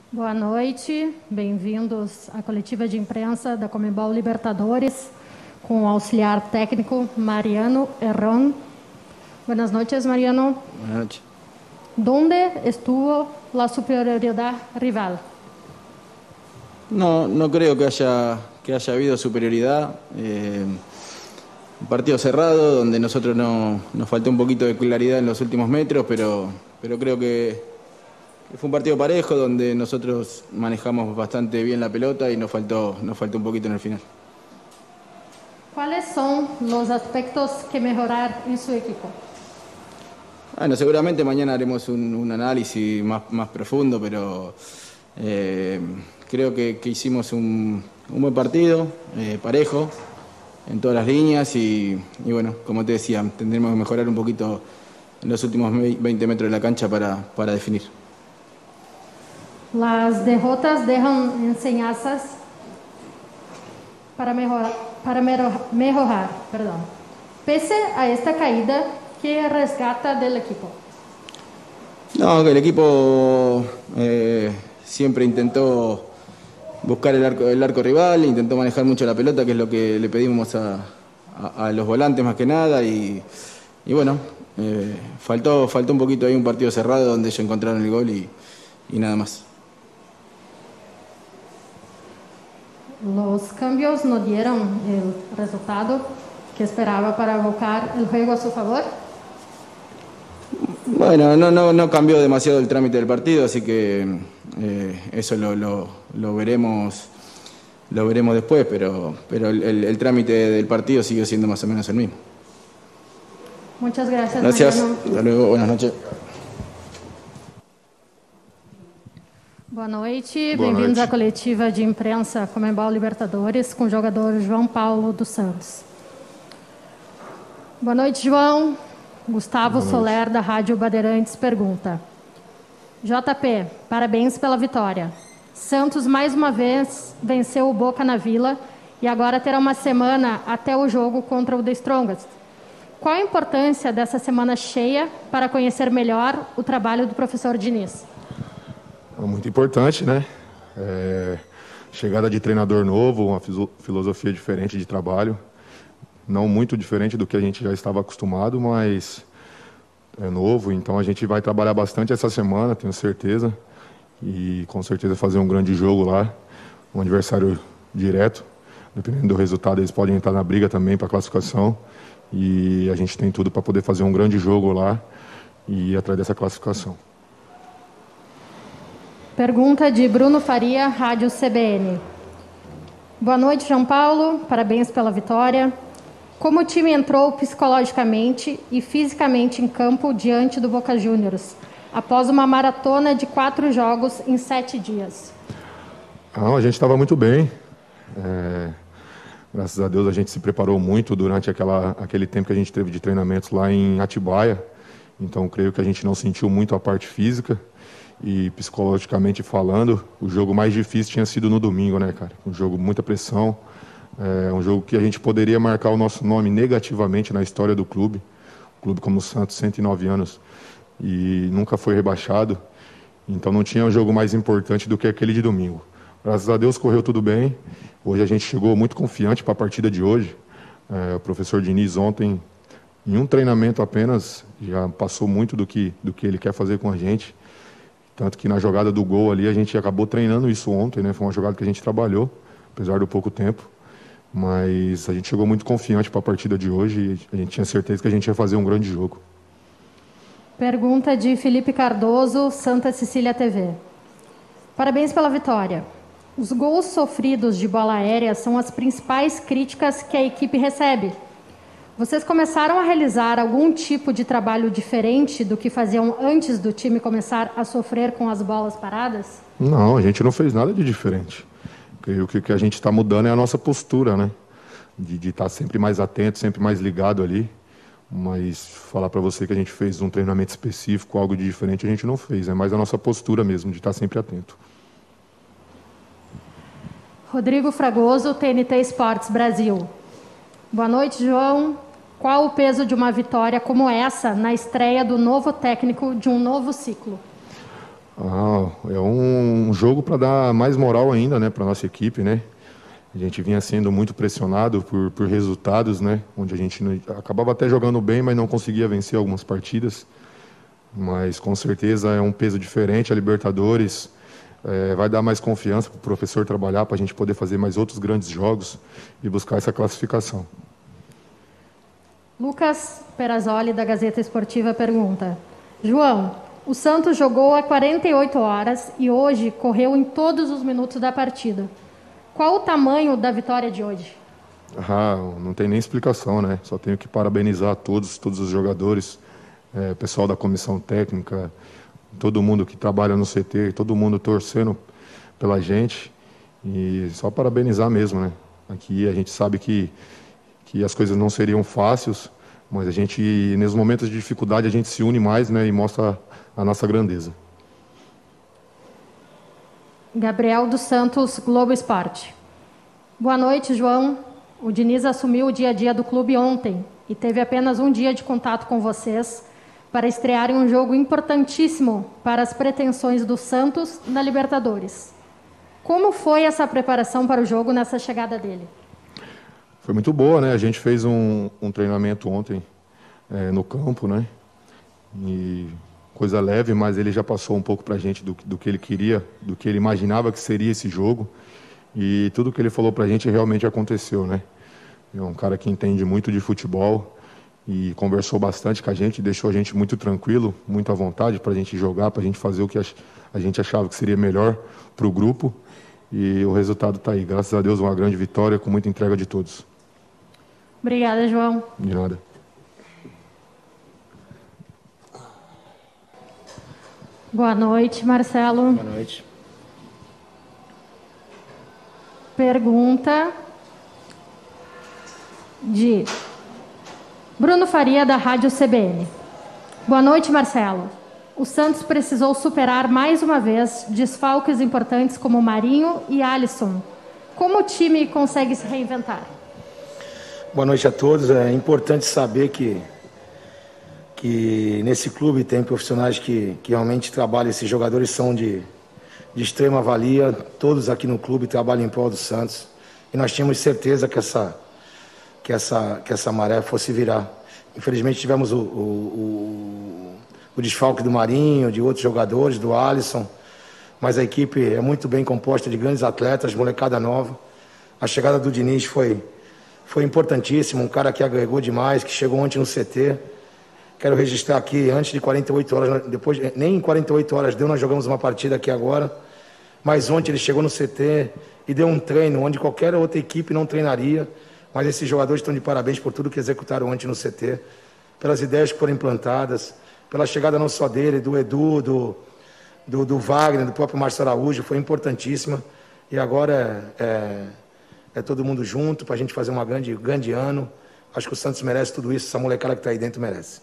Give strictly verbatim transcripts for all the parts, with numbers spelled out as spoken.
Boa noite, bem-vindos à coletiva de imprensa da Conmebol Libertadores, com o auxiliar técnico Mariano Herrón. Buenas noches, Mariano. Buenas noches. ¿Dónde estuvo la superioridad rival? No, no creo que haya, que haya habido superioridad. Eh, un partido cerrado donde nosotros no, nos faltó un poquito de claridad en los últimos metros, pero, pero creo que, que fue un partido parejo donde nosotros manejamos bastante bien la pelota y nos faltó, nos faltó un poquito en el final. ¿Cuáles son los aspectos que mejorar en su equipo? Bueno, seguramente mañana haremos un, un análisis más, más profundo, pero eh, creo que, que hicimos un, un buen partido, eh, parejo, en todas las líneas y, y bueno, como te decía, tendremos que mejorar un poquito en los últimos veinte metros de la cancha para, para definir. Las derrotas dejan enseñanzas para mejorar, para mejorar, perdón. Pese a esta caída, ¿qué rescata del equipo? No, que el equipo eh, siempre intentó buscar el arco, el arco rival, intentó manejar mucho la pelota, que es lo que le pedimos a, a, a los volantes más que nada, y, y bueno, eh, faltó, faltó un poquito ahí un partido cerrado donde ellos encontraron el gol y, y nada más. Los cambios no dieron el resultado que esperaba para volcar el juego a su favor. Bueno, no, no, no cambió demasiado el trámite del partido, así que eh, eso lo, lo, lo veremos lo veremos después, pero, pero el, el, el trámite del partido sigue siendo más o menos el mismo. Muchas gracias, Gracias. Mariano. Hasta luego. Buenas noches. Boa noite, Boa bem-vindos noite. à coletiva de imprensa Conmebol Libertadores com o jogador João Paulo dos Santos. Boa noite, João. Gustavo Boa noite. Soler, da Rádio Bandeirantes, pergunta. J P, parabéns pela vitória. Santos, mais uma vez, venceu o Boca na Vila e agora terá uma semana até o jogo contra o The Strongest. Qual a importância dessa semana cheia para conhecer melhor o trabalho do professor Diniz? É muito importante, né? É, chegada de treinador novo, uma fiso- filosofia diferente de trabalho, não muito diferente do que a gente já estava acostumado, mas é novo, então a gente vai trabalhar bastante essa semana, tenho certeza, e com certeza fazer um grande jogo lá, um adversário direto, dependendo do resultado eles podem entrar na briga também para a classificação, e a gente tem tudo para poder fazer um grande jogo lá e ir atrás dessa classificação. Pergunta de Bruno Faria, Rádio C B N. Boa noite, João Paulo. Parabéns pela vitória. Como o time entrou psicologicamente e fisicamente em campo diante do Boca Juniors, após uma maratona de quatro jogos em sete dias? Não, a gente estava muito bem. É, graças a Deus a gente se preparou muito durante aquela, aquele tempo que a gente teve de treinamentos lá em Atibaia. Então creio que a gente não sentiu muito a parte física. E psicologicamente falando, o jogo mais difícil tinha sido no domingo, né, cara? Um jogo com muita pressão, é um jogo que a gente poderia marcar o nosso nome negativamente na história do clube. O clube como o Santos, cento e nove anos, e nunca foi rebaixado. Então não tinha um jogo mais importante do que aquele de domingo. Graças a Deus correu tudo bem. Hoje a gente chegou muito confiante para a partida de hoje. É, o professor Diniz ontem, em um treinamento apenas, já passou muito do que, do que ele quer fazer com a gente. Tanto que na jogada do gol ali, a gente acabou treinando isso ontem, né? Foi uma jogada que a gente trabalhou, apesar do pouco tempo. Mas a gente chegou muito confiante para a partida de hoje e a gente tinha certeza que a gente ia fazer um grande jogo. Pergunta de Felipe Cardoso, Santa Cecília T V. Parabéns pela vitória. Os gols sofridos de bola aérea são as principais críticas que a equipe recebe. Vocês começaram a realizar algum tipo de trabalho diferente do que faziam antes do time começar a sofrer com as bolas paradas? Não, a gente não fez nada de diferente. Creio que o que a gente está mudando é a nossa postura, né? De estar sempre mais atento, sempre mais ligado ali. Mas falar para você que a gente fez um treinamento específico, algo de diferente, a gente não fez. É mais a nossa postura mesmo, de estar sempre atento. Rodrigo Fragoso, T N T Esportes Brasil. Boa noite, João. Qual o peso de uma vitória como essa na estreia do novo técnico de um novo ciclo? Ah, é um jogo para dar mais moral ainda, né, para nossa equipe, né? A gente vinha sendo muito pressionado por, por resultados, né? Onde a gente não, acabava até jogando bem, mas não conseguia vencer algumas partidas. Mas com certeza é um peso diferente a Libertadores. É, vai dar mais confiança para o professor trabalhar, para a gente poder fazer mais outros grandes jogos e buscar essa classificação. Lucas Perazzoli, da Gazeta Esportiva, pergunta: João, o Santos jogou há quarenta e oito horas e hoje correu em todos os minutos da partida. Qual o tamanho da vitória de hoje? Ah, não tem nem explicação, né? Só tenho que parabenizar todos, todos os jogadores, é, pessoal da comissão técnica, todo mundo que trabalha no C T, todo mundo torcendo pela gente. E só parabenizar mesmo, né? Aqui a gente sabe que, que as coisas não seriam fáceis, mas a gente, nesses momentos de dificuldade, a gente se une mais, né? E mostra a nossa grandeza. Gabriel dos Santos, Globo Esporte. Boa noite, João. O Diniz assumiu o dia a dia do clube ontem e teve apenas um dia de contato com vocês para estrearem um jogo importantíssimo para as pretensões do Santos na Libertadores. Como foi essa preparação para o jogo nessa chegada dele? Foi muito boa, né? A gente fez um, um treinamento ontem é, no campo, né? E coisa leve, mas ele já passou um pouco para a gente do, do que ele queria, do que ele imaginava que seria esse jogo. E tudo que ele falou para a gente realmente aconteceu, né? É um cara que entende muito de futebol e conversou bastante com a gente, deixou a gente muito tranquilo, muito à vontade para a gente jogar, para a gente fazer o que a gente achava que seria melhor para o grupo. E o resultado está aí. Graças a Deus, uma grande vitória com muita entrega de todos. Obrigada, João. De nada. Boa noite, Marcelo. Boa noite. Pergunta de Bruno Faria, da Rádio C B N. Boa noite, Marcelo. O Santos precisou superar mais uma vez desfalques importantes como Marinho e Alisson. Como o time consegue se reinventar? Boa noite a todos. É importante saber que, que nesse clube tem profissionais que, que realmente trabalham. Esses jogadores são de, de extrema valia. Todos aqui no clube trabalham em prol do Santos. E nós tínhamos certeza que essa, que essa, que essa maré fosse virar. Infelizmente tivemos o, o, o, o desfalque do Marinho, de outros jogadores, do Alisson. Mas a equipe é muito bem composta de grandes atletas, molecada nova. A chegada do Diniz foi... Foi importantíssimo, um cara que agregou demais, que chegou ontem no C T. Quero registrar aqui, antes de quarenta e oito horas, depois, nem em quarenta e oito horas deu, nós jogamos uma partida aqui agora. Mas ontem ele chegou no C T e deu um treino onde qualquer outra equipe não treinaria. Mas esses jogadores estão de parabéns por tudo que executaram ontem no C T, pelas ideias que foram implantadas, pela chegada não só dele, do Edu, do, do, do Wagner, do próprio Márcio Araújo, foi importantíssima. E agora é... é É todo mundo junto para a gente fazer uma grande, grande ano. Acho que o Santos merece tudo isso, essa molecada que está aí dentro merece.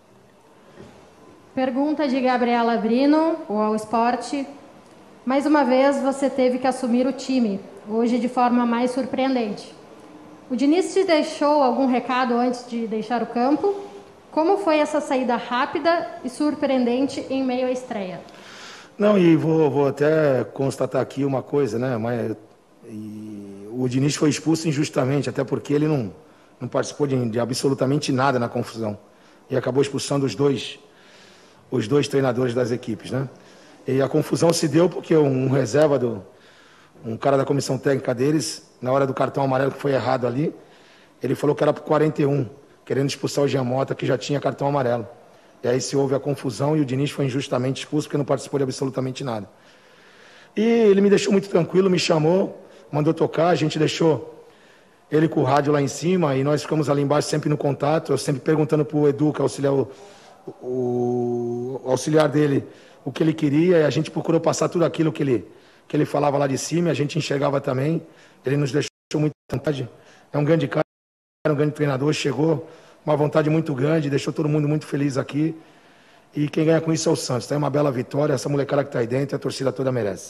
Pergunta de Gabriela Brino, o All Sport. Mais uma vez você teve que assumir o time, hoje de forma mais surpreendente. O Diniz te deixou algum recado antes de deixar o campo? Como foi essa saída rápida e surpreendente em meio à estreia? Não, e vou, vou até constatar aqui uma coisa, né? Mas, e, o Diniz foi expulso injustamente, até porque ele não, não participou de, de absolutamente nada na confusão. E acabou expulsando os dois, os dois treinadores das equipes, né? E a confusão se deu porque um reserva, do, um cara da comissão técnica deles, na hora do cartão amarelo que foi errado ali, ele falou que era por quarenta e um, querendo expulsar o Jean Mota, que já tinha cartão amarelo. E aí se houve a confusão e o Diniz foi injustamente expulso porque não participou de absolutamente nada. E ele me deixou muito tranquilo, me chamou, mandou tocar, a gente deixou ele com o rádio lá em cima e nós ficamos ali embaixo sempre no contato, eu sempre perguntando para o Edu, que é o auxiliar, o, o, o auxiliar dele, o que ele queria, e a gente procurou passar tudo aquilo que ele, que ele falava lá de cima, e a gente enxergava também, ele nos deixou muito à vontade, é um grande cara, um grande treinador, chegou, uma vontade muito grande, deixou todo mundo muito feliz aqui, e quem ganha com isso é o Santos, tem uma bela vitória, essa molecada que está aí dentro, a torcida toda merece.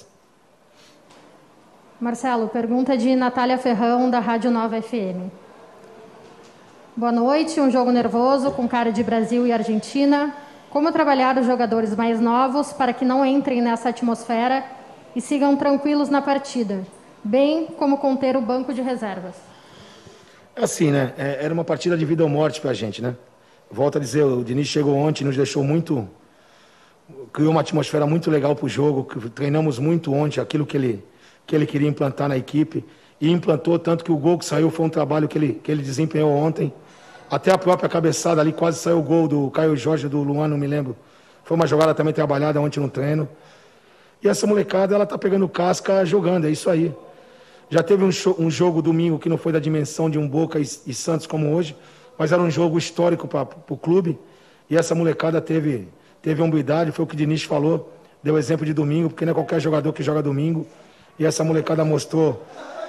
Marcelo, pergunta de Natália Ferrão, da Rádio Nova F M. Boa noite, um jogo nervoso com cara de Brasil e Argentina. Como trabalhar os jogadores mais novos para que não entrem nessa atmosfera e sigam tranquilos na partida, bem como conter o banco de reservas? Assim, né? É, era uma partida de vida ou morte para a gente, né? Volto a dizer, o Diniz chegou ontem, nos deixou muito... Criou uma atmosfera muito legal para o jogo, que treinamos muito ontem aquilo que ele, que ele queria implantar na equipe, e implantou tanto que o gol que saiu foi um trabalho que ele, que ele desempenhou ontem. Até a própria cabeçada ali, quase saiu o gol do Caio Jorge, do Luan, não me lembro. Foi uma jogada também trabalhada ontem no treino. E essa molecada, ela tá pegando casca jogando, é isso aí. Já teve um, show, um jogo domingo que não foi da dimensão de um Boca e, e Santos como hoje, mas era um jogo histórico para o clube. E essa molecada teve, teve humildade, foi o que o Diniz falou, deu exemplo de domingo, porque não é qualquer jogador que joga domingo. E essa molecada mostrou,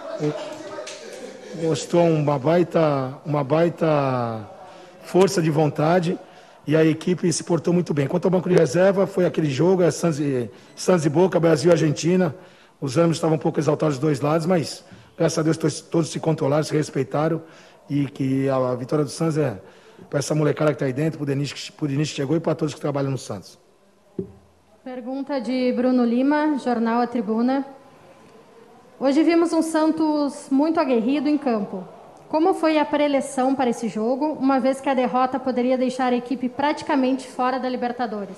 mostrou uma baita, uma baita força de vontade, e a equipe se portou muito bem. Quanto ao banco de reserva, foi aquele jogo, é Santos e, Santos e Boca, Brasil e Argentina. Os ânimos estavam um pouco exaltados dos dois lados, mas, graças a Deus, todos, todos se controlaram, se respeitaram, e que a, a vitória do Santos é para essa molecada que está aí dentro, para o Diniz que chegou e para todos que trabalham no Santos. Pergunta de Bruno Lima, Jornal A Tribuna. Hoje vimos um Santos muito aguerrido em campo. Como foi a pré-eleição para esse jogo, uma vez que a derrota poderia deixar a equipe praticamente fora da Libertadores?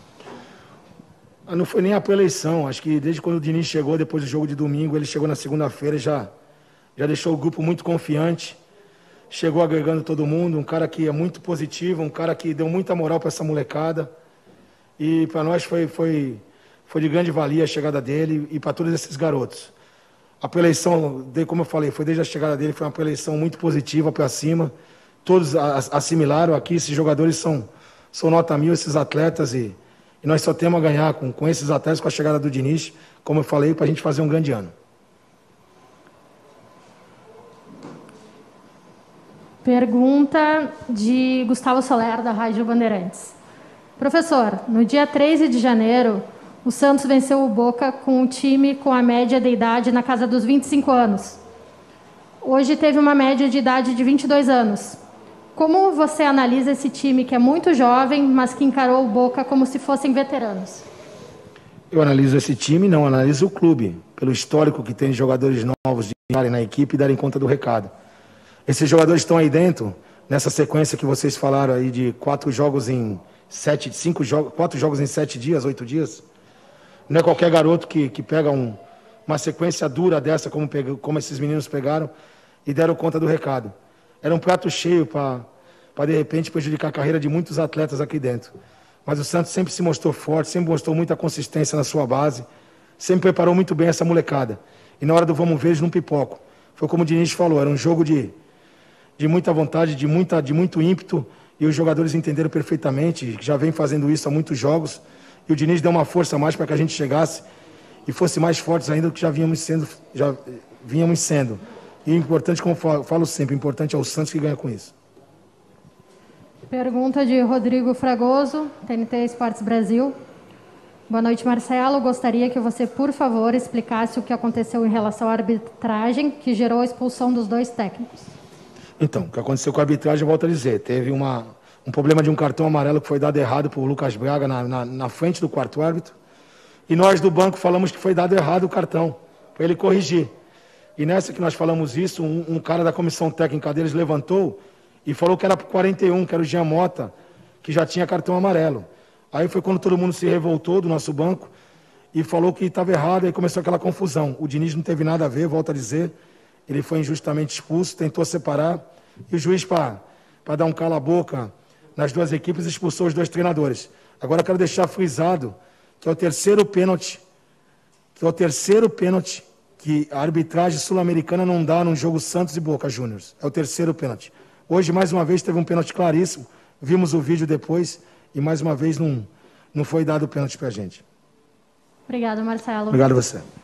Não foi nem a pré-eleição. Acho que desde quando o Diniz chegou, depois do jogo de domingo, ele chegou na segunda-feira e já, já deixou o grupo muito confiante. Chegou agregando todo mundo, um cara que é muito positivo, um cara que deu muita moral para essa molecada. E para nós foi, foi, foi de grande valia a chegada dele e para todos esses garotos. A pré-eleição, como eu falei, foi desde a chegada dele, foi uma pré-eleição muito positiva para cima. Todos assimilaram aqui, esses jogadores são, são nota mil, esses atletas, e, e nós só temos a ganhar com, com esses atletas, com a chegada do Diniz, como eu falei, para a gente fazer um grande ano. Pergunta de Gustavo Soler, da Rádio Bandeirantes. Professor, no dia treze de janeiro, o Santos venceu o Boca com um time com a média de idade na casa dos vinte e cinco anos. Hoje teve uma média de idade de vinte e dois anos. Como você analisa esse time que é muito jovem, mas que encarou o Boca como se fossem veteranos? Eu analiso esse time, não analiso o clube, pelo histórico que tem de jogadores novos de estarem na equipe e darem conta do recado. Esses jogadores estão aí dentro, nessa sequência que vocês falaram aí de quatro jogos em sete, cinco jogos, quatro jogos em sete dias, oito dias. Não é qualquer garoto que, que pega um, uma sequência dura dessa, como, pega, como esses meninos pegaram, e deram conta do recado. Era um prato cheio para, de repente, prejudicar a carreira de muitos atletas aqui dentro. Mas o Santos sempre se mostrou forte, sempre mostrou muita consistência na sua base, sempre preparou muito bem essa molecada. E na hora do vamos ver, eles não pipocam. Foi como o Diniz falou, era um jogo de, de muita vontade, de, muita, de muito ímpeto, e os jogadores entenderam perfeitamente, já vem fazendo isso há muitos jogos, e o Diniz deu uma força a mais para que a gente chegasse e fosse mais fortes ainda do que já vínhamos sendo. Já vínhamos sendo. E o importante, como eu falo sempre, o importante é o Santos que ganha com isso. Pergunta de Rodrigo Fragoso, T N T Esportes Brasil. Boa noite, Marcelo. Gostaria que você, por favor, explicasse o que aconteceu em relação à arbitragem que gerou a expulsão dos dois técnicos. Então, o que aconteceu com a arbitragem, eu volto a dizer, teve uma, um problema de um cartão amarelo que foi dado errado por Lucas Braga na, na, na frente do quarto árbitro, e nós do banco falamos que foi dado errado o cartão, para ele corrigir. E nessa que nós falamos isso, um, um cara da comissão técnica deles levantou e falou que era por quarenta e um, que era o Jean Mota, que já tinha cartão amarelo. Aí foi quando todo mundo se revoltou do nosso banco e falou que estava errado, e começou aquela confusão. O Diniz não teve nada a ver, volto a dizer, ele foi injustamente expulso, tentou separar, e o juiz, para dar um cala-boca nas duas equipes, expulsou os dois treinadores. Agora eu quero deixar frisado que é o terceiro pênalti, que é o terceiro pênalti que a arbitragem sul-americana não dá num jogo Santos e Boca Juniors. É o terceiro pênalti. Hoje, mais uma vez, teve um pênalti claríssimo, vimos o vídeo depois, e mais uma vez não, não foi dado o pênalti para a gente. Obrigado, Marcelo. Obrigado a você.